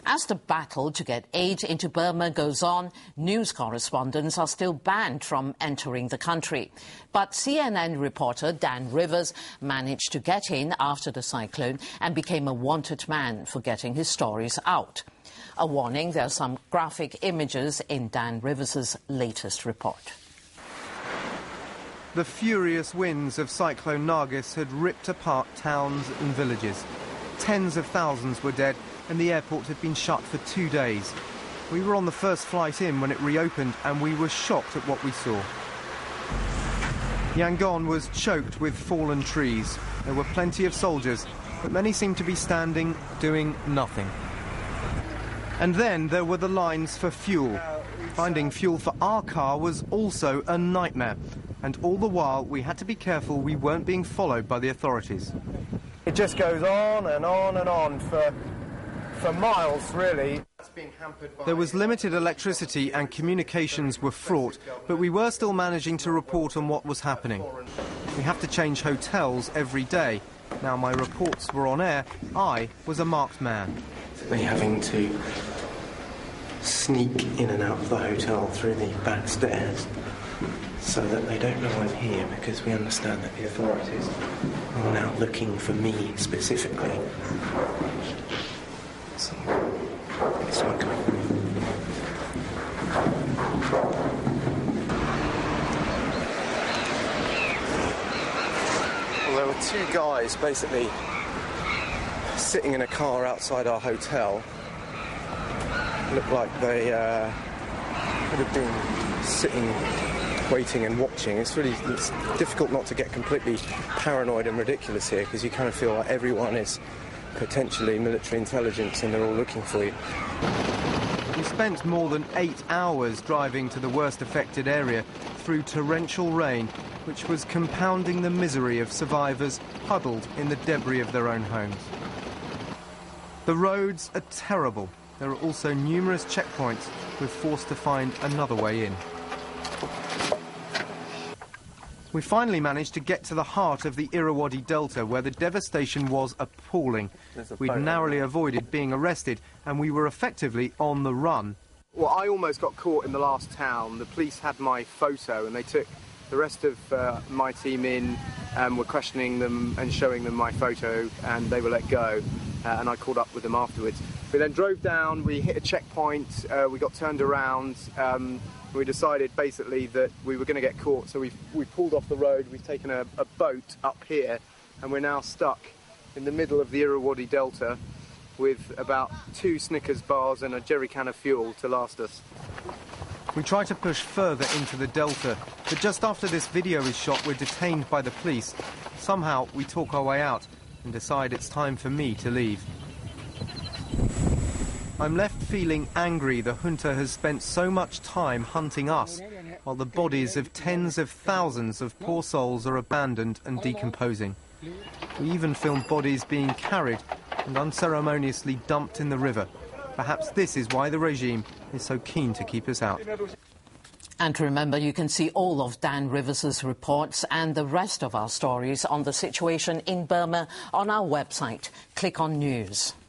As the battle to get aid into Burma goes on, news correspondents are still banned from entering the country. But CNN reporter Dan Rivers managed to get in after the cyclone and became a wanted man for getting his stories out. A warning, there are some graphic images in Dan Rivers' latest report. The furious winds of Cyclone Nargis had ripped apart towns and villages. Tens of thousands were dead, and the airport had been shut for 2 days. We were on the first flight in when it reopened, and we were shocked at what we saw. Yangon was choked with fallen trees. There were plenty of soldiers, but many seemed to be standing, doing nothing. And then there were the lines for fuel. Finding fuel for our car was also a nightmare. And all the while, we had to be careful we weren't being followed by the authorities. It just goes on and on and on for miles, really. There was limited electricity and communications were fraught, but we were still managing to report on what was happening. We have to change hotels every day. Now my reports were on air, I was a marked man. They're having to sneak in and out of the hotel through the back stairs so that they don't know I'm here, because we understand that the authorities are now looking for me specifically. So, it's not coming. Well, there were two guys basically sitting in a car outside our hotel. Looked like they would have been sitting, waiting and watching. It's difficult not to get completely paranoid and ridiculous here, because you kind of feel like everyone is potentially military intelligence and they're all looking for you. We spent more than 8 hours driving to the worst affected area through torrential rain, which was compounding the misery of survivors huddled in the debris of their own homes. The roads are terrible. There are also numerous checkpoints. We're forced to find another way in. We finally managed to get to the heart of the Irrawaddy Delta, where the devastation was appalling. We'd narrowly avoided being arrested, and we were effectively on the run. Well, I almost got caught in the last town. The police had my photo, and they took the rest of my team in and were questioning them and showing them my photo, and they were let go, and I caught up with them afterwards. We then drove down, we hit a checkpoint, we got turned around. We decided basically that we were going to get caught, so we pulled off the road. We've taken a boat up here, and we're now stuck in the middle of the Irrawaddy Delta with about 2 Snickers bars and a jerry can of fuel to last us. We try to push further into the Delta, but just after this video is shot, we're detained by the police. Somehow we talk our way out and decide it's time for me to leave. I'm left feeling angry the junta has spent so much time hunting us, while the bodies of tens of thousands of poor souls are abandoned and decomposing. We even filmed bodies being carried and unceremoniously dumped in the river. Perhaps this is why the regime is so keen to keep us out. And remember, you can see all of Dan Rivers' reports and the rest of our stories on the situation in Burma on our website. Click on News.